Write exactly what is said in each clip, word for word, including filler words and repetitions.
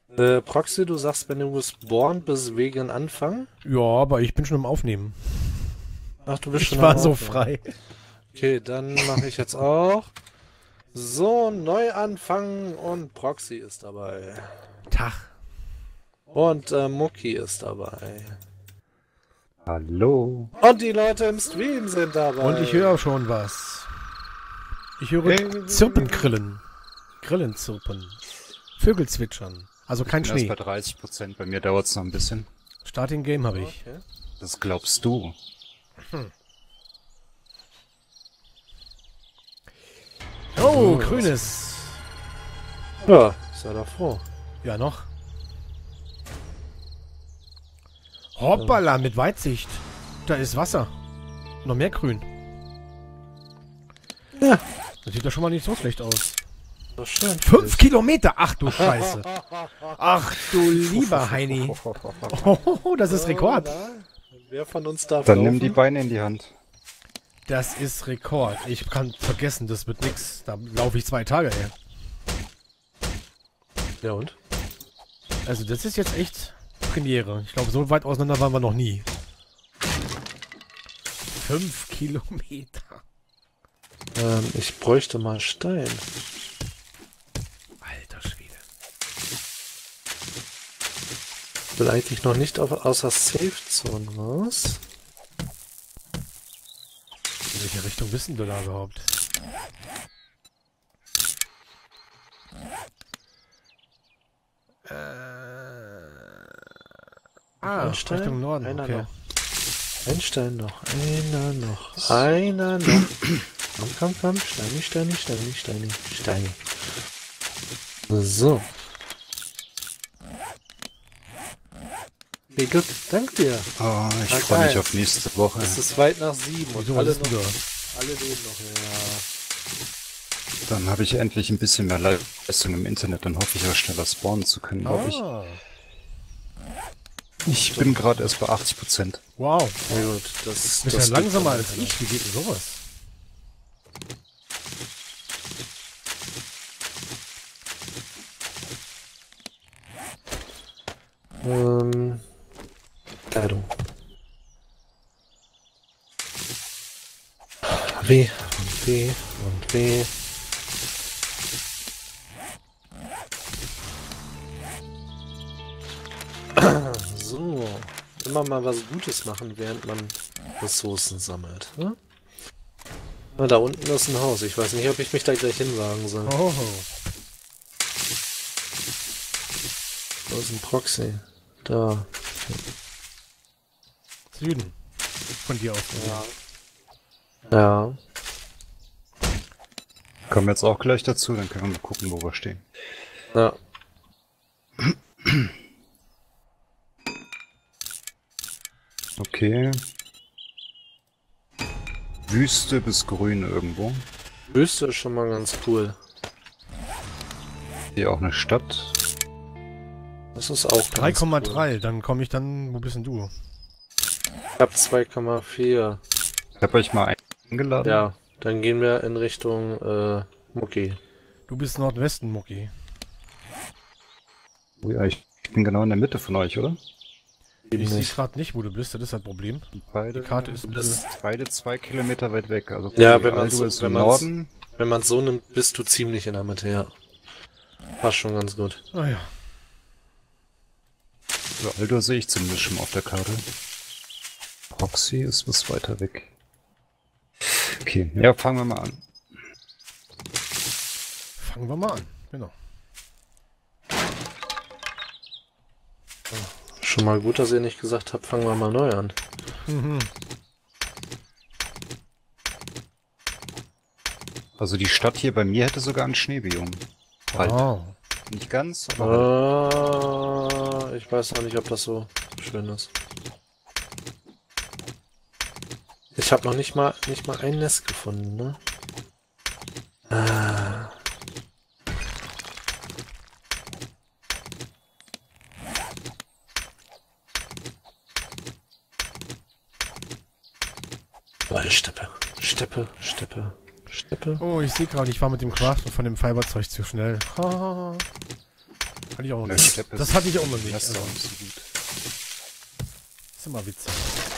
Äh, Proxy, du sagst, wenn du gespawnt bist, wegen Anfang? Ja, aber ich bin schon im Aufnehmen. Ach, du bist Ich schon war am so Aufnehmen. frei. Okay, dann mache ich jetzt auch. So, Neuanfang und Proxy ist dabei. Tag. Und äh, Mucki ist dabei. Hallo. Und die Leute im Stream sind dabei. Und ich höre schon was. Ich höre Hey. Zirpengrillen. Grillen zirpen. Vögel zwitschern. Also kein Ich bin erst Schnee. bei dreißig Prozent, bei mir dauert es noch ein bisschen. Starting Game habe ich. Okay. Das glaubst du. Oh, Oh, grünes. Ja, sei doch froh. Ja, noch. Hoppala, mit Weitsicht. Da ist Wasser. Noch mehr grün. Ja. Das sieht doch schon mal nicht so schlecht aus. Das ist schön. Fünf Kilometer! Ach du Scheiße. Ach du lieber Heini. Oh, das ist Rekord. Oh, na? Wer von uns darf Dann laufen? nimm die Beine in die Hand. Das ist Rekord. Ich kann vergessen, das wird nix. Da laufe ich zwei Tage, ey. Ja und? Also das ist jetzt echt Premiere. Ich glaube, so weit auseinander waren wir noch nie. Fünf Kilometer. Ähm, ich bräuchte mal Stein. Alter Schwede. Will eigentlich noch nicht auf, außer Safe Zone raus. In welche Richtung wissen wir da überhaupt? Äh... Ah, Ein Stein? Richtung Norden, Einer okay. noch. Ein Stein noch, einer noch, einer noch. Komm, komm, komm, Steini, Steini, Steini, Steini, Steini. So. Hey, Glück, dank dir. Oh, ich Ah, freue mich geil. auf nächste Woche. Es ist weit nach sieben und Wieso, was alle, ist denn noch, da? alle leben noch. Ja. Dann habe ich endlich ein bisschen mehr Leistung im Internet. Dann hoffe ich auch schneller spawnen zu können, glaube Ah, ich. Ich bin gerade erst bei achtzig Prozent. wow. Na gut, das, Du bist das ja geht langsamer dann als weiter. ich. Wie geht denn sowas? Ähm, Kleidung. W und W und W. So. Immer mal was Gutes machen, während man Ressourcen sammelt. Ne? Na, da unten ist ein Haus. Ich weiß nicht, ob ich mich da gleich hinwagen soll. Oh, Da ist ein Proxy. Da. Süden. Von dir aus. Ja. Ja. Kommen wir jetzt auch gleich dazu, dann können wir mal gucken, wo wir stehen. Ja. Okay. Wüste bis grün irgendwo. Wüste ist schon mal ganz cool. Hier auch eine Stadt. Das ist auch drei ganz Komma cool. drei, dann komme ich dann... Wo bist denn du? Ich hab zwei Komma vier. Ich habe euch mal eingeladen. Ja, dann gehen wir in Richtung äh, Mucki. Du bist Nordwesten, Mucki. Oh ja, ich bin genau in der Mitte von euch, oder? Ich sehe Nicht. gerade nicht, wo du bist. Das ist das Problem. Beide, Die Karte ist ein das bisschen... beide zwei Kilometer weit weg. Also Ja, wenn man Aldo so- ist wenn im man's- Norden. Wenn man es so nimmt, bist du ziemlich in der Mitte, ja. Passt schon ganz gut. Ah ja. Also Aldo sehe ich zumindest schon mal auf der Karte. Proxy ist was weiter weg. Okay, ja, fangen wir mal an. Fangen wir mal an. Genau. Schon mal gut, dass ihr nicht gesagt habt, fangen wir mal neu an. Mhm. Also die Stadt hier bei mir hätte sogar ein Schneebiom. Halt. Oh. Nicht ganz, aber halt. Ah, ich weiß noch nicht, ob das so schön ist. Ich habe noch nicht mal nicht mal ein Nest gefunden, ne? Ah. Oh, Steppe, Steppe, Steppe, Steppe. Oh, ich sehe gerade, ich war mit dem Craften von dem Fiberzeug zu schnell. Ha. Hatte ich auch noch Der nicht. Steppe Das ist- hatte ich auch noch nicht. Das ist Also, auch nicht so gut. ist immer witzig.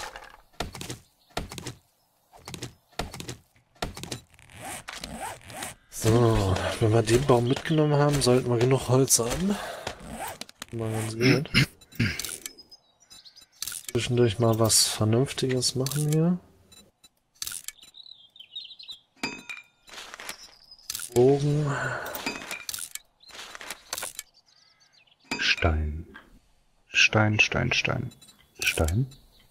So, wenn wir den Baum mitgenommen haben, sollten wir genug Holz haben. Mal ganz gut. Zwischendurch mal was Vernünftiges machen hier. Bogen. Stein. Stein, Stein, Stein. Stein?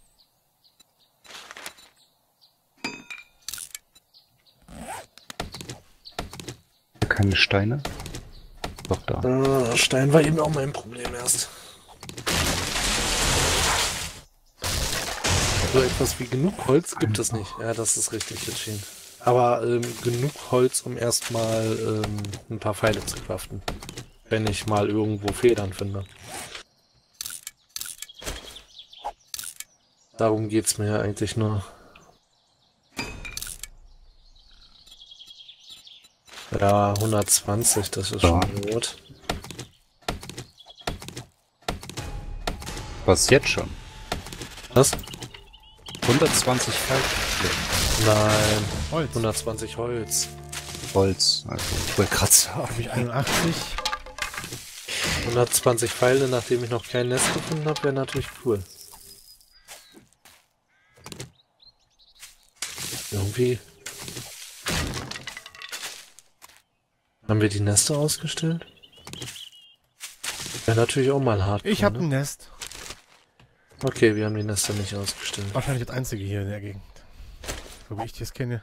Keine Steine? Doch, da. Ah, Stein war eben auch mein Problem erst. So etwas wie genug Holz gibt es nicht. Ja, das ist richtig entschieden. Aber ähm, genug Holz, um erstmal ähm, ein paar Pfeile zu craften. Wenn ich mal irgendwo Federn finde. Darum geht's mir ja eigentlich nur. Ja, hundertzwanzig, das ist Ja. schon gut. Was jetzt schon? Was? hundertzwanzig Pfeile. Nein, Holz. hundertzwanzig Holz. Holz. Also, ich wollte gerade sagen. Habe ich einundachtzig. hundertzwanzig Pfeile, nachdem ich noch kein Nest gefunden habe, wäre natürlich cool. Irgendwie. Haben wir die Nester ausgestellt? Wäre natürlich auch mal hart. Ich habe ein Nest. Okay, wir haben die Nester nicht ausgestellt. Wahrscheinlich das einzige hier in der Gegend. So wie ich das kenne.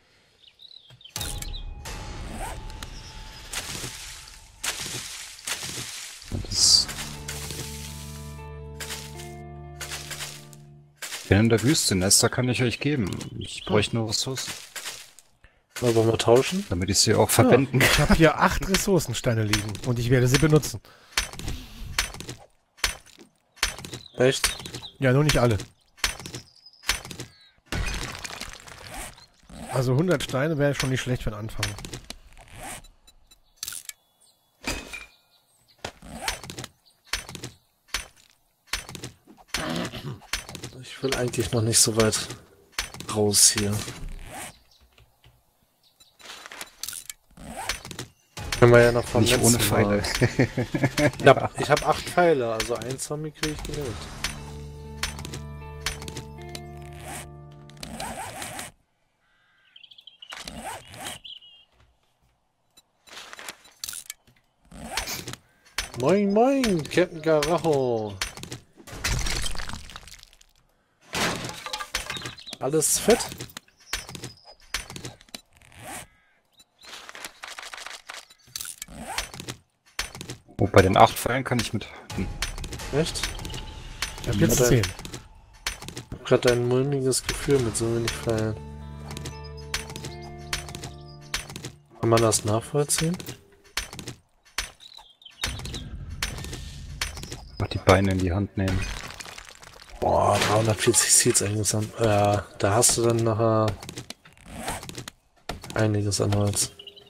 Das ich bin in der Wüste, Nester kann ich euch geben. Ich bräuchte nur Ressourcen, Mal, wollen wir tauschen? damit ich sie auch verwenden kann. Ich habe hier acht Ressourcensteine liegen und ich werde sie benutzen. Echt? Ja, nur nicht alle. Also hundert Steine wäre schon nicht schlecht für den Anfang. Ich will eigentlich noch nicht so weit raus hier. Können wir ja noch vom Nicht letzten ohne Mal. Pfeile. Ich habe ich hab acht Pfeile, also ein Zombie kriege ich genug. Moin, moin, Captain Garacho. Alles fett? Oh, bei den acht Pfeilen kann ich mit. Hm. Echt? Ich habe jetzt Hat er- zehn. Ich hab grad ein mulmiges Gefühl mit so wenig Pfeilen. Kann man das nachvollziehen? Noch die Beine in die Hand nehmen. Boah, dreihundertvierzig Seeds eingesammelt. Ja, da hast du dann nachher einiges an Holz.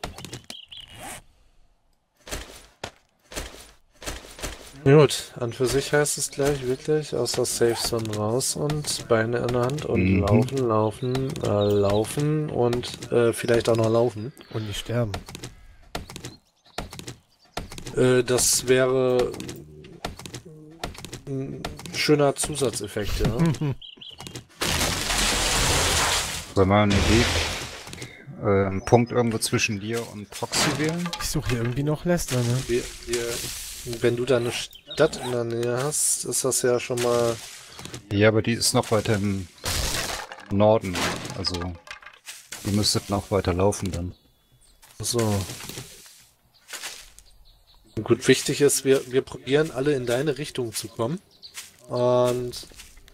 Gut, an für sich heißt es gleich wirklich aus der Safe Zone raus und Beine in der Hand und Mhm. laufen, laufen, äh, laufen und äh, vielleicht auch noch laufen. Und nicht sterben. Äh, das wäre ein schöner Zusatzeffekt, ja. Soll man einen Weg, äh, einen Punkt irgendwo zwischen dir und Proxy wählen? Ich suche hier irgendwie noch Lester, ne? Wir, wir, wenn du da eine Stadt in der Nähe hast, ist das ja schon mal... Ja, aber die ist noch weiter im Norden. Also, ihr müsstet noch weiter laufen dann. So. Gut, wichtig ist, wir, wir probieren alle in deine Richtung zu kommen. Und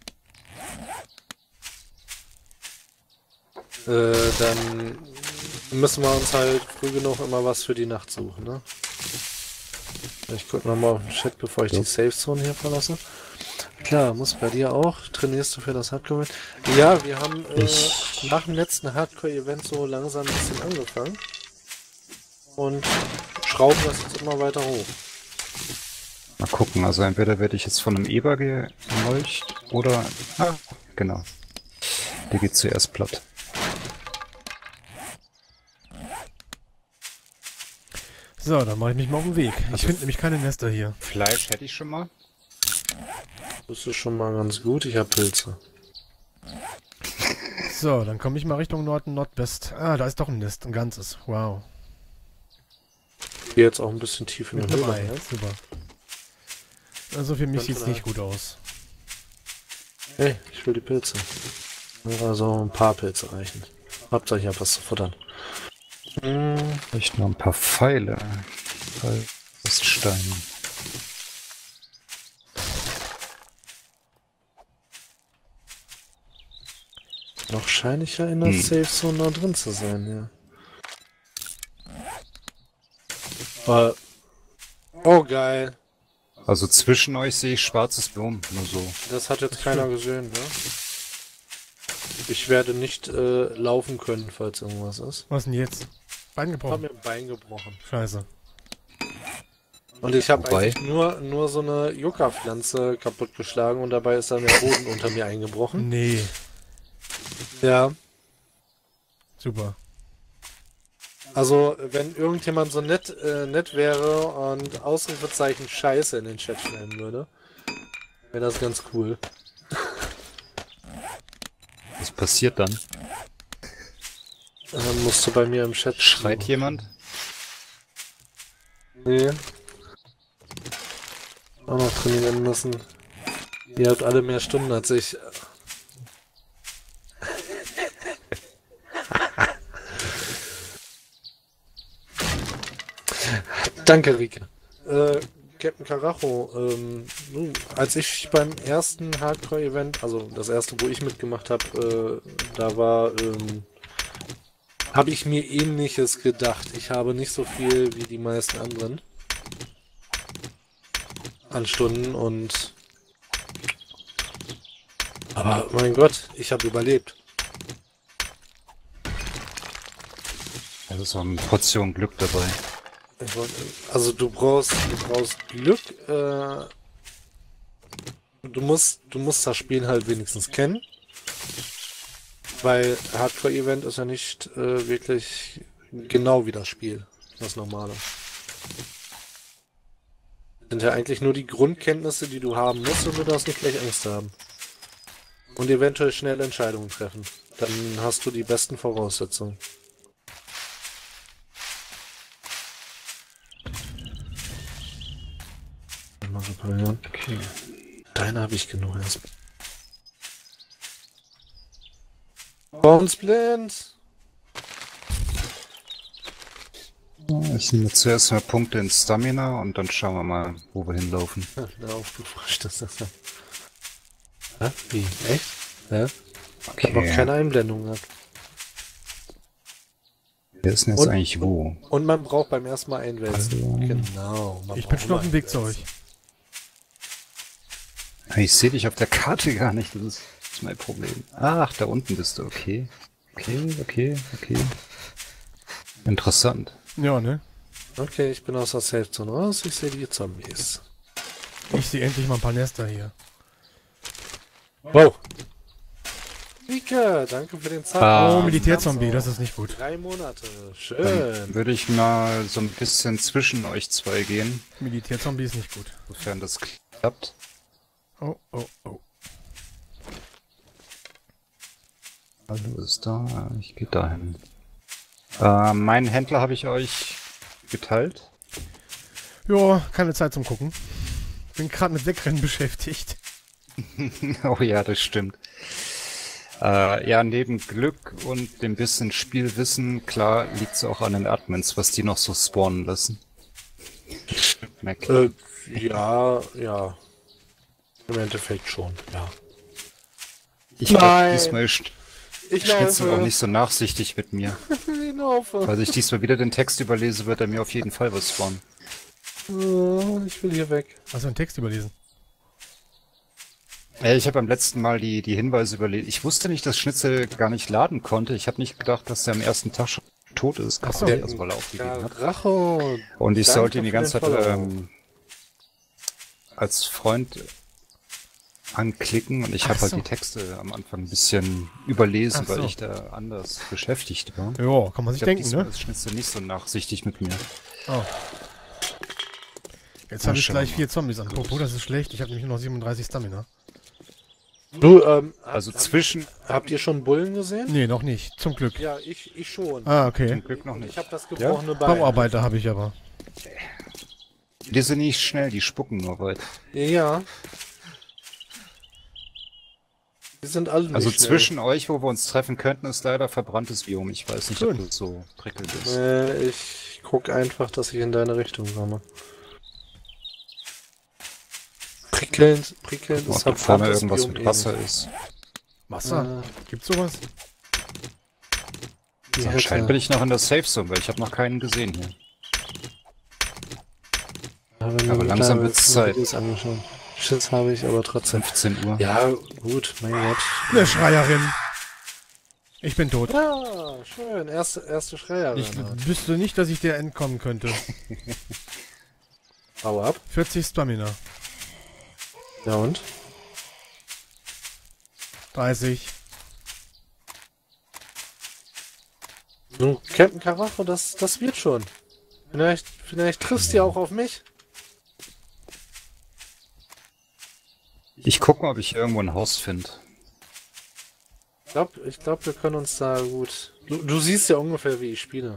äh, dann müssen wir uns halt früh genug immer was für die Nacht suchen, ne? Ich gucke nochmal auf den Chat, bevor ich Ja. die Safe Zone hier verlasse. Klar, muss bei dir auch. Trainierst du für das Hardcore-Event? Ja, wir haben äh, Ich- nach dem letzten Hardcore-Event so langsam ein bisschen angefangen. Und schrauben das jetzt immer weiter hoch. Mal gucken, also entweder werde ich jetzt von einem Eber gemolcht oder... Ah, genau. Der geht zuerst platt. So, dann mache ich mich mal auf den Weg. Ich finde nämlich keine Nester hier. Fleisch hätte ich schon mal. Das ist schon mal ganz gut. Ich habe Pilze. So, dann komme ich mal Richtung Norden, Nordwest. Ah, da ist doch ein Nest, ein ganzes. Wow. Ich gehe jetzt auch ein bisschen tief in Mit den einem Ei. Höhle. Super. Also für mich Ganz sieht es klar. nicht gut aus. Hey, ich will die Pilze. Also ein paar Pilze reichen. Hauptsache ich habe was zu futtern. Hm, Vielleicht noch ein paar Pfeile. Steine. noch scheine ich ja in der Hm. Safe Zone da drin zu sein, ja. Äh, oh, geil. Also zwischen euch sehe ich schwarzes Biom, nur so. Das hat jetzt keiner gesehen, ne? Ich werde nicht äh, laufen können, falls irgendwas ist. Was denn jetzt? Bein Ich habe gebrochen. mir ein Bein gebrochen. Scheiße. Und ich habe Wobei- eigentlich nur, nur so eine Yucca-Pflanze kaputtgeschlagen und dabei ist dann der Boden unter mir eingebrochen. Nee. Ja, Super. also wenn irgendjemand so nett, äh, nett wäre und Ausrufezeichen Scheiße in den Chat schreiben würde, wäre das ganz cool. Was passiert dann? Dann musst du bei mir im Chat Schreit suchen. jemand? Nee. Auch noch trainieren müssen. Ihr habt alle mehr Stunden als ich. Danke, Rike. Äh, Captain Carajo, ähm, nun, als ich beim ersten Hardcore-Event, also das erste, wo ich mitgemacht habe, äh, da war, ähm, habe ich mir Ähnliches gedacht. Ich habe nicht so viel wie die meisten anderen an Stunden und aber mein Gott, ich habe überlebt. Da ist so eine Portion Glück dabei. Ich wollt- Also du brauchst, du brauchst Glück. Äh, du musst, du musst das Spiel halt wenigstens kennen, weil Hardcore-Event ist ja nicht äh, wirklich genau wie das Spiel, das normale. Sind ja eigentlich nur die Grundkenntnisse, die du haben musst, und du darfst nicht gleich Ängste haben. Und eventuell schnell Entscheidungen treffen. Dann hast du die besten Voraussetzungen. Mal reparieren. Okay. Deine habe ich genug erst. Bonesplint! Ich nehme zuerst mal Punkte in Stamina und dann schauen wir mal, wo wir hinlaufen. Ja, na, aufgefrischt ist das ja. Hä? Wie? Echt? Ja? Ich habe noch keine Einblendung gehabt. Wer ist denn jetzt Und- eigentlich wo? Und man braucht beim ersten Mal einwälzen. Also- Genau. Man Ich bin braucht schon auf dem immer Weg zu euch. einwälzen. Ich sehe dich auf der Karte gar nicht, das ist, das ist mein Problem. Ach, da unten bist du, okay. Okay, okay, okay. Interessant. Ja, ne? Okay, ich bin aus der Safe Zone raus. Ich sehe die Zombies. Ich sehe endlich mal ein paar Nester hier. Wow. Rike, danke für den Zeit. Ah. Oh, Militärzombie, das ist nicht gut. Drei Monate. Dann Schön. würde ich mal so ein bisschen zwischen euch zwei gehen, Militärzombie ist nicht gut. sofern das klappt. Oh, oh, oh. Hallo ist da, ich gehe dahin. Äh, meinen Händler habe ich euch geteilt. Ja, keine Zeit zum Gucken. Bin gerade mit Wegrennen beschäftigt. Oh ja, das stimmt. Äh, ja, neben Glück und dem bisschen Spielwissen, klar, liegt's auch an den Admins, was die noch so spawnen lassen. Mac. Äh, ja, ja. Im Endeffekt schon, ja. Ich glaube, nein. diesmal ist Ich Schnitzel auch laufe. nicht so nachsichtig mit mir. Ich laufe. Falls ich diesmal wieder den Text überlese, wird er mir auf jeden Fall was spawnen. Oh, ich will hier weg. Hast du einen Text überlesen? Ja, ich habe beim letzten Mal die, die Hinweise überlesen. Ich wusste nicht, dass Schnitzel gar nicht laden konnte. Ich habe nicht gedacht, dass er am ersten Tag schon tot ist. Ach so. Also, weil er aufgegeben hat. Racho. Und ich Danke sollte ihn die für ganze den Zeit Follow. ähm, als Freund anklicken und ich Ach habe halt so. die Texte am Anfang ein bisschen überlesen, Ach weil so. ich da anders beschäftigt war. Ja, kann man sich Ich glaube, denken, diesmal ne? ist Schnitzel nicht so nachsichtig mit mir. Oh. Jetzt Na, habe ich schauen gleich wir vier Zombies an. Apropos, das ist schlecht. Ich habe nämlich nur noch siebenunddreißig Stamina. Du, ähm, Also hab, zwischen, habt ihr schon Bullen gesehen? Nee, noch nicht. Zum Glück. Ja, ich, ich schon. Ah, okay. zum Glück noch Ich nicht. habe das gebrochene Bein. Bauarbeiter habe ich aber. Die sind nicht schnell, die spucken nur weit. Ja. Die sind alle nicht Also schnell. zwischen euch, wo wir uns treffen könnten, ist leider verbranntes Biom. Ich weiß nicht, Schön. ob das so prickelnd ist. Äh, ich guck einfach, dass ich in deine Richtung komme. Prickelnd, prickelnd Ob ist da vorne verbranntes irgendwas Biom mit eh Wasser nicht. ist. Wasser? Äh, Gibt's sowas? die Also anscheinend hätte- bin ich noch in der Safe Zone, weil ich habe noch keinen gesehen hier. habe mir aber langsam mittlerweile wird's viele Zeit. Videos angeschaut. Schiss habe ich, aber trotzdem. fünfzehn Uhr. Ja, gut, mein Gott. Eine Schreierin. Ich bin tot. Ja, schön. Erste, erste Schreierin. Ich wüsste nicht, dass ich der entkommen könnte. Hau ab. vierzig Stamina. Ja und? dreißig. Nun, Captain Karacho, das, das wird schon. Vielleicht, vielleicht triffst du ja auch auf mich. Ich gucke mal, ob ich irgendwo ein Haus finde. Ich glaube, ich glaub, wir können uns da gut... Du, du siehst ja ungefähr, wie ich spiele.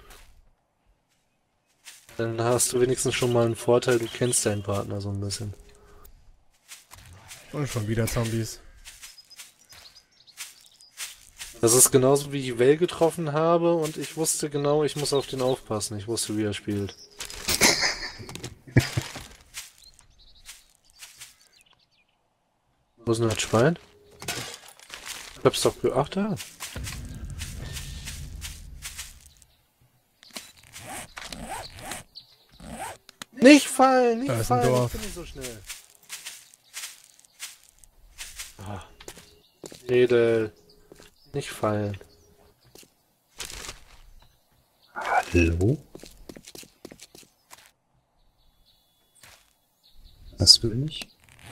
Dann hast du wenigstens schon mal einen Vorteil, du kennst deinen Partner so ein bisschen. Und schon wieder Zombies. Das ist genauso wie ich Well getroffen habe und ich wusste genau, ich muss auf den aufpassen. Ich wusste, wie er spielt. Wo ist denn das Schwein? Ich hab's doch ge... Ach, da. Nicht fallen, nicht Da ist ein fallen, Dorf. ich bin nicht so schnell. Ah. Edel. Nicht fallen. Hallo? Das will nicht.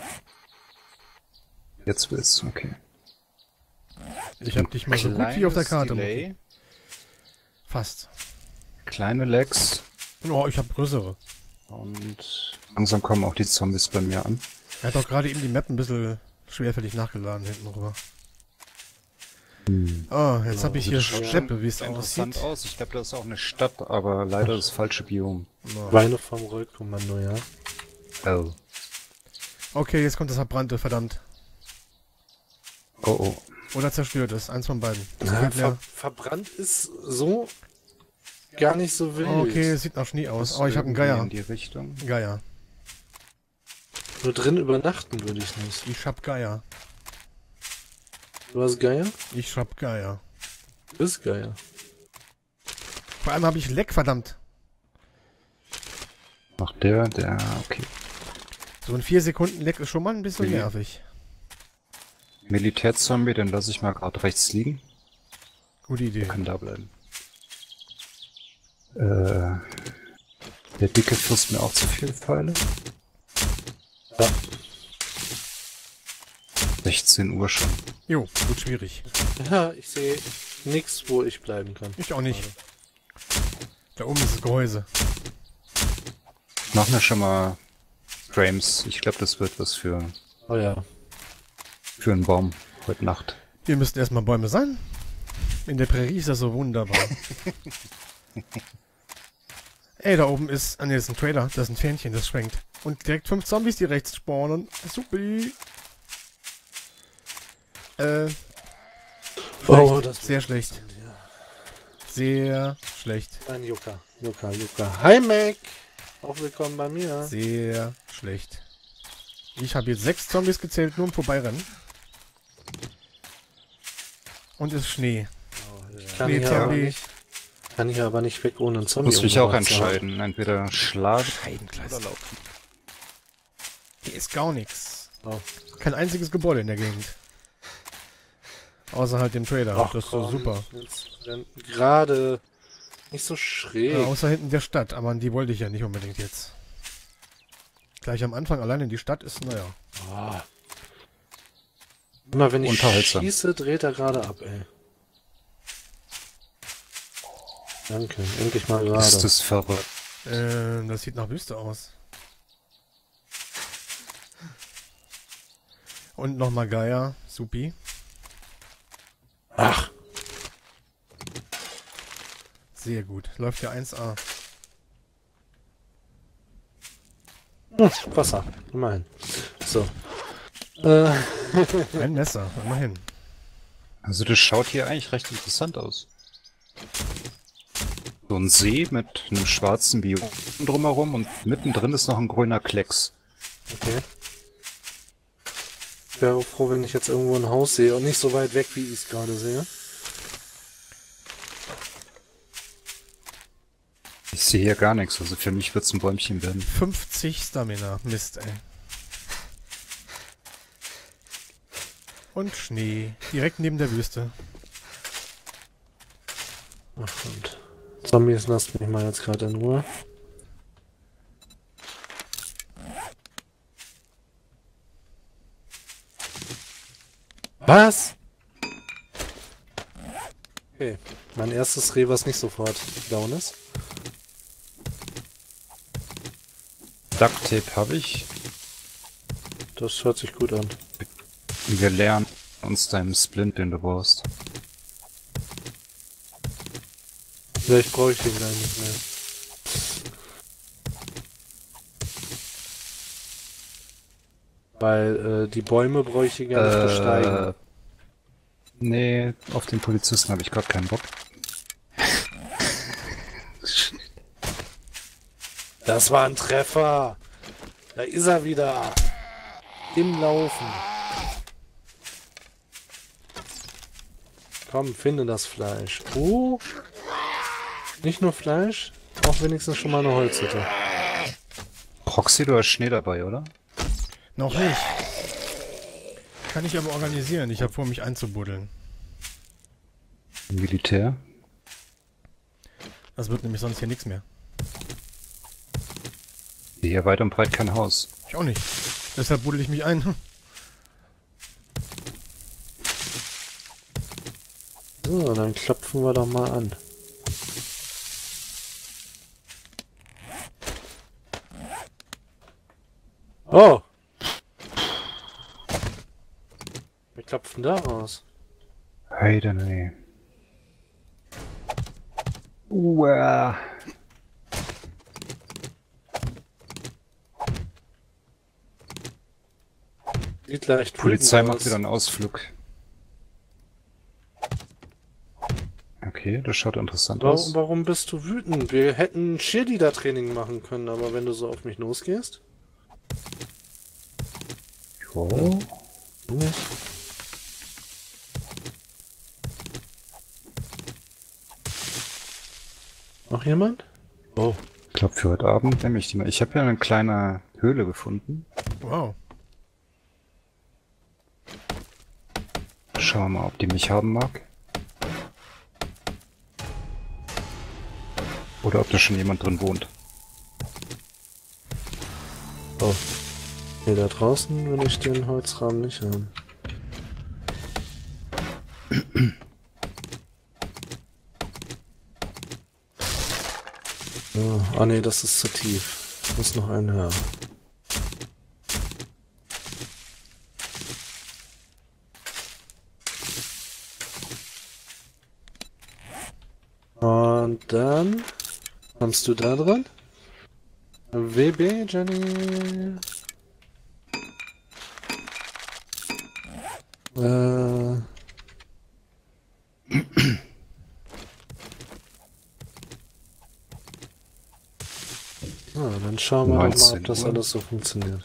Jetzt will's, okay. Ich hab dich mal so gut wie auf der Karte. Delay, Fast. kleine Lags Oh, ich hab größere. und langsam kommen auch die Zombies bei mir an. Er hat doch gerade eben die Map ein bisschen schwerfällig nachgeladen hinten rüber. Oh, jetzt habe ich hier Steppe, wie es Interessant aussieht. aus. Ich glaube, das ist auch eine Stadt, aber leider das falsche Biom. No. Weine vom Rollkommando, ja. Oh. Okay, jetzt kommt das Verbrannte, verdammt. Oh oh. Oder zerstört es, eins von beiden. Das Ja, geht ver leer. verbrannt ist so gar nicht so wild. Okay, es sieht nach Schnee aus. Das Oh, ich habe einen irgendwie Geier. in die Richtung. Geier. Nur drin übernachten würde ich nicht. Ich hab Geier. Du hast Geier? Ich hab Geier. Du bist Geier. Vor allem habe ich Leck, verdammt. Noch der, der, okay. So ein vier Sekunden Leck ist schon mal ein bisschen Okay. nervig. Militärzombie, den lasse ich mal gerade rechts liegen. Gute Idee. Kann da bleiben. Äh, der Dicke frisst mir auch zu viele Pfeile. Ja. sechzehn Uhr schon. Jo, wird schwierig. Ja, ich sehe nichts, wo ich bleiben kann. Ich auch nicht. Da oben ist das Gehäuse. Machen wir schon mal Frames. Ich glaube, das wird was für, Oh ja. für einen Baum heute Nacht. Hier müssten erstmal Bäume sein. In der Prärie ist das so wunderbar. Ey, da oben ist... Ah ne, das ist ein Trailer. Das ist ein Fähnchen, das schwenkt. Und direkt fünf Zombies, die rechts spawnen. Supi. Äh... Oh, schlecht. das Sehr schlecht. Sehr schlecht. Ein Jucker. Jucker, Jucker. Hi, Mac. Auch willkommen bei mir. Sehr schlecht. Ich habe jetzt sechs Zombies gezählt, nur im Vorbeirennen. Und es ist Schnee. Ich kann Nee, hier aber Zombie. nicht, kann hier aber nicht weg ohne einen Zombie. Muss mich auch umgebracht zu haben. entscheiden. Entweder schlagen Scheibenkleister. oder laufen. Hier ist gar nichts. Oh. Kein einziges Gebäude in der Gegend. Außer halt dem Trader. Ach, das ist so komm, super. jetzt rennt Gerade nicht so schräg. Ja, außer hinten der Stadt, aber an die wollte ich ja nicht unbedingt jetzt. Gleich am Anfang allein in die Stadt ist, naja. Ah. Immer wenn ich Unterhaltsam. schieße, dreht er gerade ab, ey. Danke, endlich mal gerade. Ist das verrückt? Äh, das sieht nach Wüste aus. Und nochmal Gaia, supi. Ach, Sehr gut, läuft ja eins A. hm, Wasser, immerhin. So. Äh, Ein Messer, immerhin. Also das schaut hier eigentlich recht interessant aus. So ein See mit einem schwarzen Biom drumherum und mittendrin ist noch ein grüner Klecks. okay. Ich wäre froh, wenn ich jetzt irgendwo ein Haus sehe und nicht so weit weg, wie ich es gerade sehe. Ich sehe hier gar nichts, also für mich wird es ein Bäumchen werden. fünfzig Stamina, Mist, ey. Und Schnee, direkt neben der Wüste. Ach, und Zombies, lasst mich mal jetzt gerade in Ruhe. Was? Okay, mein erstes Reh, was nicht sofort down ist. Duct Tape habe ich. Das hört sich gut an. Wir lernen uns deinem Splint, den du brauchst. Vielleicht brauche ich den gleich nicht mehr. Weil äh, die Bäume brauche ich hier gerne besteigen. Nee, auf den Polizisten habe ich gerade keinen Bock. Das war ein Treffer. Da ist er wieder. Im Laufen. Komm, finde das Fleisch. Oh. Nicht nur Fleisch, auch wenigstens schon mal eine Holzhütte. Proxy, du hast Schnee dabei, oder? Noch nicht. Kann ich aber organisieren, ich habe vor, mich einzubuddeln. Militär? Das wird nämlich sonst hier nichts mehr. Hier weit und breit kein Haus. Ich auch nicht. Deshalb buddel ich mich ein. So, dann klopfen wir doch mal an. Oh! Wir klopfen da aus. Hey, dann nee. Uah. Sieht leicht Polizei wütend macht aus. wieder einen Ausflug. Okay, das schaut interessant Warum, aus. warum bist du wütend? Wir hätten Cheerleader-Training machen können, aber wenn du so auf mich losgehst. Jo. Nicht. Noch jemand? Oh. Ich glaube für heute Abend nehme ich die mal. Ich habe ja eine kleine Höhle gefunden. Wow. Schauen wir mal, ob die mich haben mag. Oder ob da schon jemand drin wohnt. Oh. Hier da draußen will ich den Holzrahmen nicht haben. Oh, ah nee, das ist zu tief. Ich muss noch einen höher. Und dann kommst du da dran? W B, Jenny. Äh. Ah, dann schauen wir doch mal, ob neunzehn das Uhr. alles so funktioniert.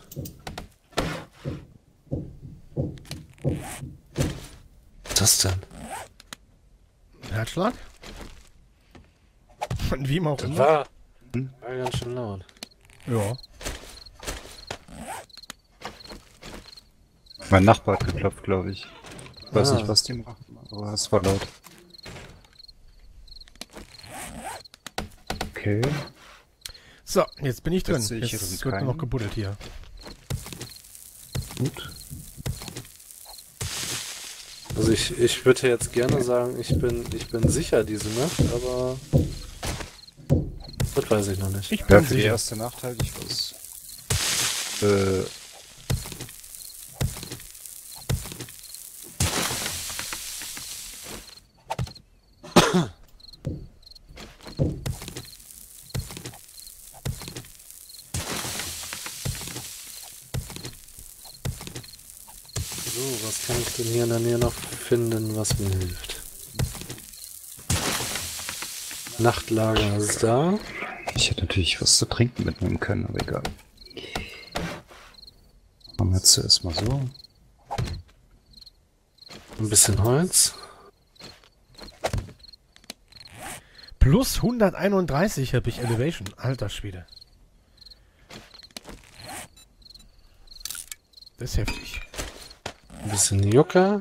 Was ist das denn? Herzschlag? Und wie auch Das immer. war, war ganz schön laut. Ja. Mein Nachbar hat geklopft, glaube ich. Ich weiß Ah. nicht, was die machen, aber es war laut. Okay. So, jetzt bin ich drin. Jetzt sehe ich Jetzt hier wird nur keinen. noch gebuddelt hier. Gut. Also ich, ich würde jetzt gerne sagen, ich bin, ich bin sicher diese Nacht, aber das weiß ich noch nicht. Ich Ja, bin für die sicher. erste Nacht halte ich was. Äh, So, was kann ich denn hier in der Nähe noch finden, was mir hilft? Nachtlager ist da. ich hätte natürlich was zu trinken mitnehmen können, aber egal. Machen wir jetzt zuerst mal so. Ein bisschen Holz. Plus hunderteinunddreißig habe ich Elevation. Alter Schwede. Das ist heftig. Ein bisschen Yucca.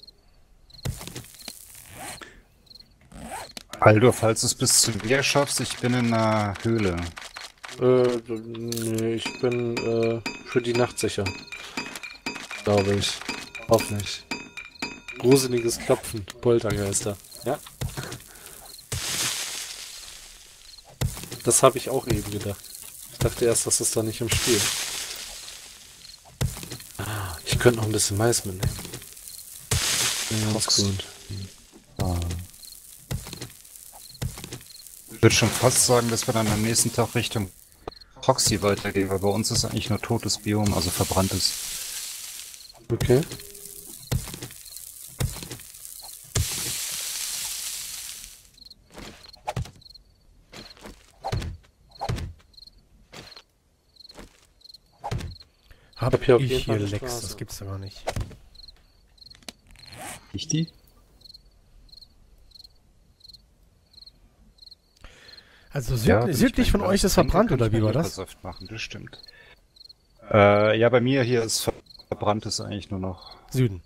Aldo, falls du es bis zu mir schaffst, ich bin in einer Höhle. Äh, nee, ich bin äh, für die Nacht sicher. Glaube ich. Hoffentlich. Gruseliges Klopfen. Poltergeister. Ja. Das habe ich auch eben gedacht. Ich dachte erst, das ist da nicht im Spiel. Ah, ich könnte noch ein bisschen Mais mitnehmen. Ja, ganz Fox. gut. Ah. Ich würde schon fast sagen, dass wir dann am nächsten Tag Richtung Proxy weitergehen, weil bei uns ist eigentlich nur totes Biom, also verbranntes. Okay. Hab hab hier auf ich jeden Fall hier eine Lex, Straße. das gibt's aber nicht. Ich die? Also süd Ja, bin ich südlich bei von Glas. euch ist Tränke verbrannt, kann oder ich wie mir war das? Lebersaft machen, das stimmt. Äh, ja, bei mir hier ist verbranntes eigentlich nur noch. Süden.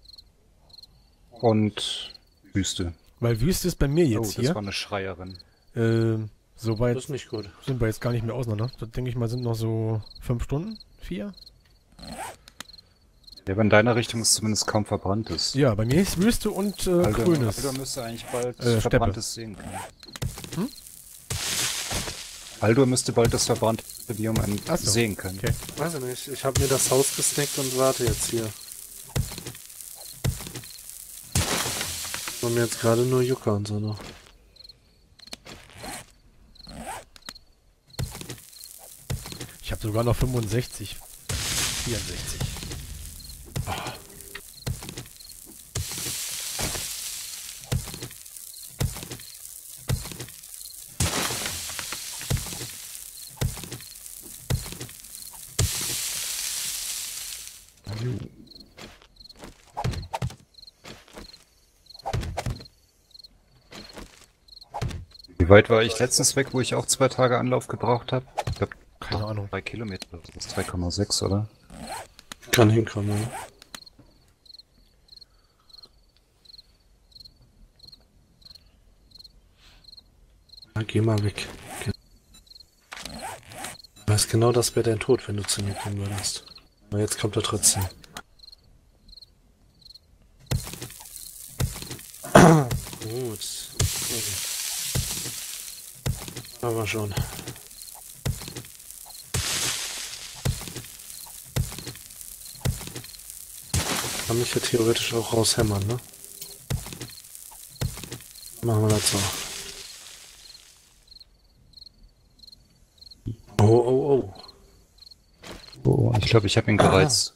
Und Wüste. Weil Wüste ist bei mir Oh, jetzt das hier. war eine Schreierin. Ähm, Das Soweit ist nicht gut. sind wir jetzt gar nicht mehr auseinander. Da denke ich mal, sind noch so fünf Stunden? Vier? Ja, aber in deiner Richtung ist zumindest kaum verbranntes. Ja, bei mir ist Wüste und äh, Aldo, Grünes. Aldo müsste eigentlich bald Äh, Steppe. verbranntes sehen können. Hm? Aldo müsste bald das verbrannte Biom ein- Ach so. sehen können. Okay. Weiß ich nicht. Ich habe mir das Haus gesnackt und warte jetzt hier. Und mir jetzt gerade nur Yucca und so noch. Ich habe sogar noch fünfundsechzig. vierundsechzig. Wie weit war ich letztens weg, wo ich auch zwei Tage Anlauf gebraucht habe? Ich glaube, Keine Ahnung. drei Kilometer. Das ist drei Komma sechs, oder? Kann hinkommen, ja. Na, geh mal weg. Ge- Ich weiß genau, das wäre dein Tod, wenn du zu mir kommen würdest. Aber jetzt kommt er trotzdem. Gut. Okay. Aber schon. Kann mich ja theoretisch auch raushämmern, ne? Machen wir das so. Oh, oh, oh. Oh, ich glaube, ich habe ihn gereizt.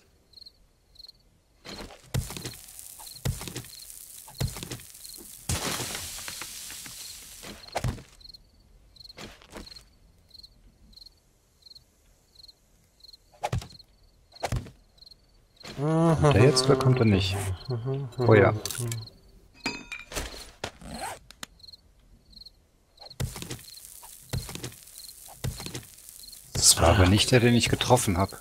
Kommt er jetzt oder kommt er nicht? Oh ja. Das war aber nicht der, den ich getroffen habe.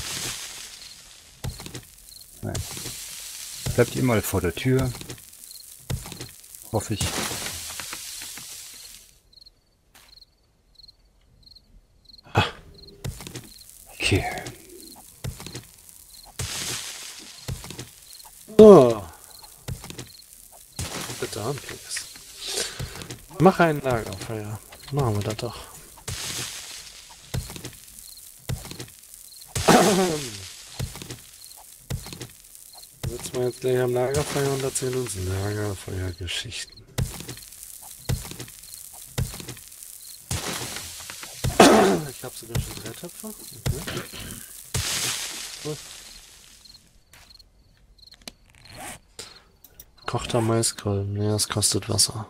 Nein. Bleibt ihr mal vor der Tür. Hoffe ich. dritte Handlung ist. Mach ein Lagerfeuer. Machen wir das doch. Sitzen wir jetzt gleich am Lagerfeuer und erzählen uns Lagerfeuergeschichten. Ich habe sogar schon drei Töpfe. Okay. Gut. Kochter Maiskolben. Ja, es kostet Wasser.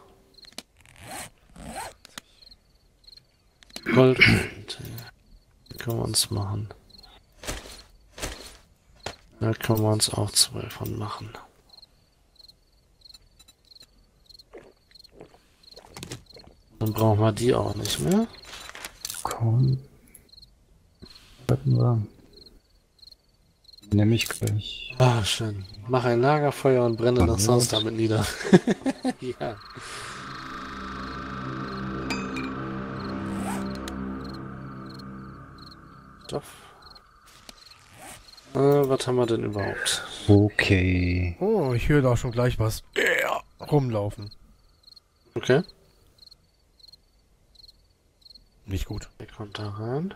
Gold. Können wir uns machen. Da können wir uns auch zwei von machen. Dann brauchen wir die auch nicht mehr. Komm. Warten wir. Nehme ich gleich. Ah, schön. Mach ein Lagerfeuer und brenne das Haus damit nieder. Ja. Stoff. Äh, was haben wir denn überhaupt? Okay. Oh, ich höre da schon gleich was ja, rumlaufen. Okay. Nicht gut. Der kommt da rein.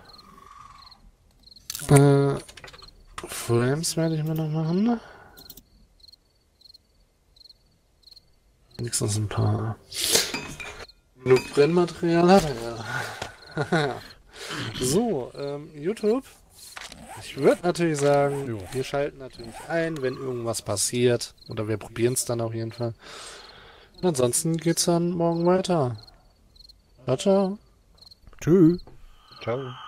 Äh, Frames werde ich mir noch machen. Wenigstens ein paar. Genug Brennmaterial hat er ja. So, ähm, YouTube. Ich würde natürlich sagen, Jo. wir schalten natürlich ein, wenn irgendwas passiert. Oder wir probieren es dann auf jeden Fall. Und ansonsten geht's dann morgen weiter. Ciao, ciao. Tschüss. Ciao.